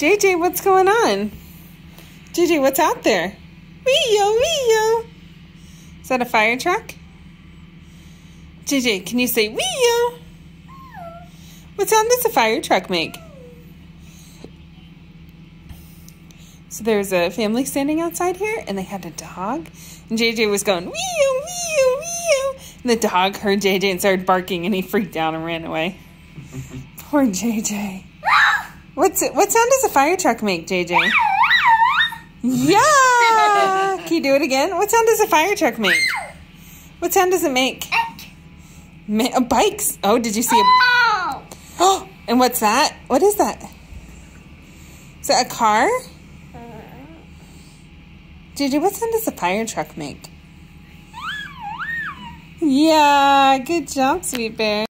JJ, what's going on? JJ, what's out there? Wee-yo, wee-yo. Is that a fire truck? JJ, can you say wee-yo? What sound does a fire truck make? So there's a family standing outside here, and they had a dog. And JJ was going, wee-yo, wee-yo, wee-yo. And the dog heard JJ and started barking, and he freaked out and ran away. Poor JJ. What sound does a fire truck make, JJ? Yeah! Can you do it again? What sound does a fire truck make? What sound does it make? Bikes. Oh, did you see a... Oh, and what's that? What is that? Is that a car? JJ, what sound does a fire truck make? Yeah, good job, Sweet Bear.